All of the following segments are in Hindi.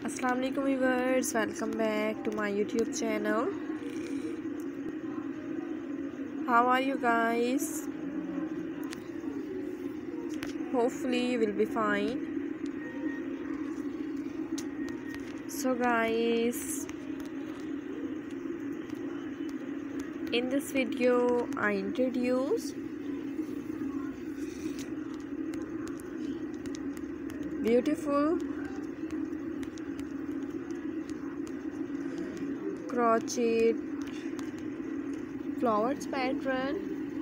अस्सलाम वालेकुम viewers, welcome back to my YouTube channel. How are you guys? Hopefully you will be fine. So guys, in this video I introduce beautiful crochet flowers pattern.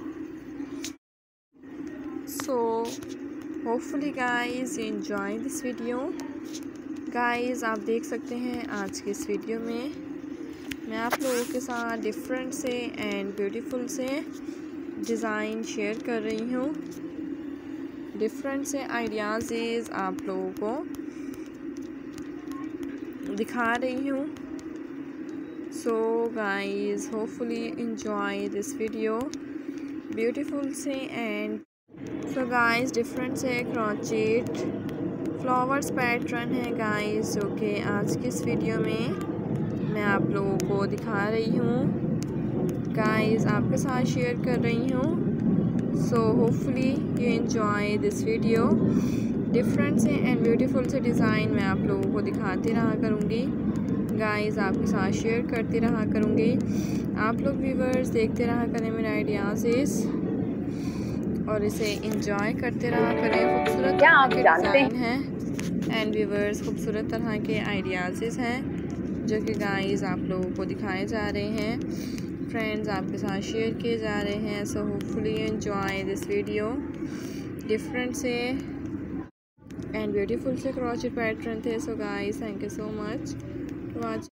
So hopefully guys you enjoy this video. Guys आप देख सकते हैं आज की इस वीडियो में मैं आप लोगों के साथ डिफरेंट से एंड ब्यूटीफुल से डिज़ाइन शेयर कर रही हूँ। डिफरेंट से आइडियाज़ आप लोगों को दिखा रही हूँ। So guys hopefully enjoy this video beautiful से एंड सो गाइस डिफरेंट से क्रोचेट फ्लावर्स पैटर्न है गाइस, जो कि आज की इस वीडियो में मैं आप लोगों को दिखा रही हूँ गाइस, आपके साथ शेयर कर रही हूँ। So hopefully you enjoy this video. Different से एंड ब्यूटीफुल से डिज़ाइन मैं आप लोगों को दिखाती रहा करूँगी गाइस, आपके साथ शेयर करती रहा करूँगी। आप लोग व्यूअर्स देखते रहा करें मेरे आइडियाज़ और इसे एंजॉय करते रहा करें। खूबसूरत तरह के डिज़ाइन हैं एंड व्यूअर्स खूबसूरत तरह के आइडियाज़ हैं जो कि गाइस आप लोगों को दिखाए जा रहे हैं, फ्रेंड्स आपके साथ शेयर किए जा रहे हैं। So hopefully enjoy this video. Different से एंड ब्यूटीफुल से क्रोचेट पैटर्न थे। So guys thank you so much for watching.